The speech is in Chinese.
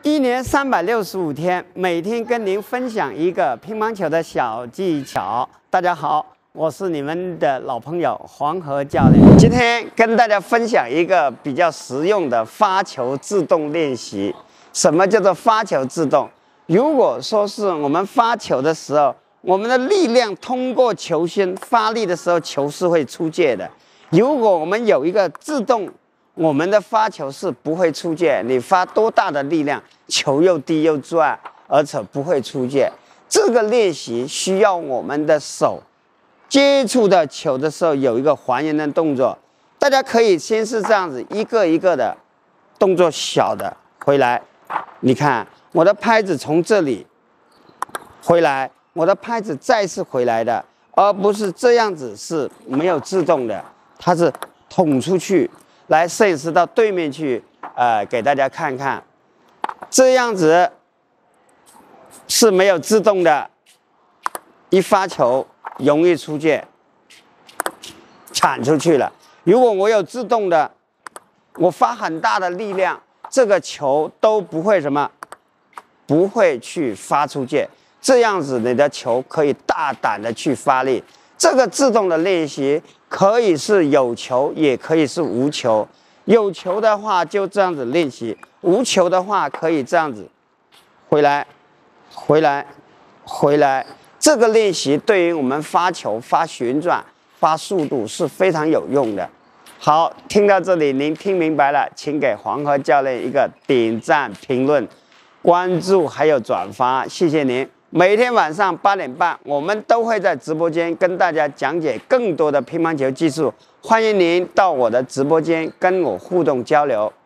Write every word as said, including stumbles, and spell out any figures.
一年三百六十五天，每天跟您分享一个乒乓球的小技巧。大家好，我是你们的老朋友黄河教练。今天跟大家分享一个比较实用的发球自动练习。什么叫做发球自动？如果说是我们发球的时候，我们的力量通过球心发力的时候，球是会出界的。如果我们有一个自动，我们的发球是不会出界，你发多大的力量，球又低又转，而且不会出界。这个练习需要我们的手接触到球的时候有一个还原的动作。大家可以先是这样子，一个一个的动作小的回来。你看我的拍子从这里回来，我的拍子再次回来的，而不是这样子是没有自动的，它是捅出去。来，摄影师到对面去，呃，给大家看看，这样子是没有自动的，一发球容易出界，铲出去了。如果我有自动的，我发很大的力量，这个球都不会什么，不会去发出界。这样子你的球可以大胆的去发力。这个自动的练习可以是有球，也可以是无球。有球的话就这样子练习，无球的话可以这样子回来、回来、回来。这个练习对于我们发球、发旋转、发速度是非常有用的。好，听到这里您听明白了，请给黄河教练一个点赞、评论、关注还有转发，谢谢您。每天晚上八点半，我们都会在直播间跟大家讲解更多的乒乓球技术，欢迎您到我的直播间跟我互动交流。